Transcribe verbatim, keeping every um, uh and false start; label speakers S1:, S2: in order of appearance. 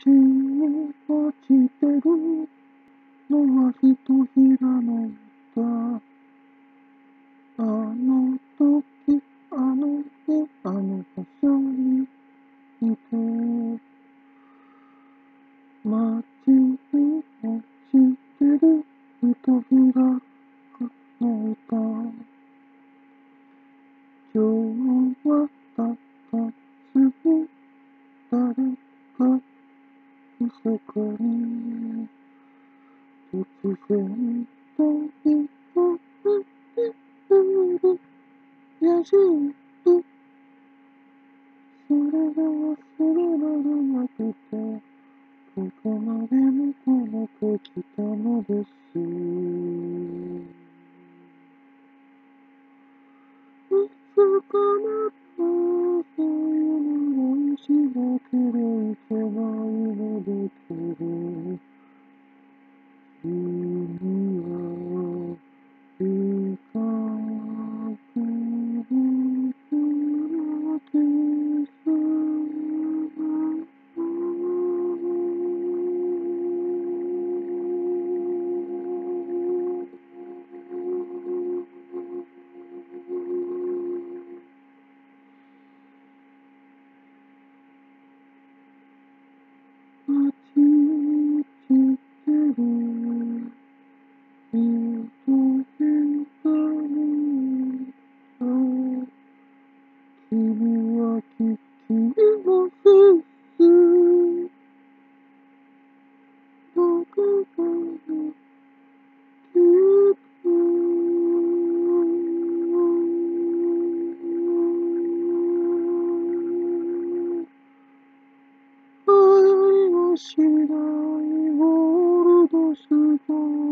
S1: に落ちてるのはひとひらの歌。あの時、あの日、あの場所にいて、街に落ちてるひとひらの歌。今日はたった次、誰か密かに突然と言うやじり、それが忘れられなくて、ここまでもこの子来たのです。いつかまたそういうのをしなければいけないのだけど、君は近くに来る気する。待ちきてる人変化にと、君は聞きもせず、どこかに消えた。流行りもしないゴールドストーン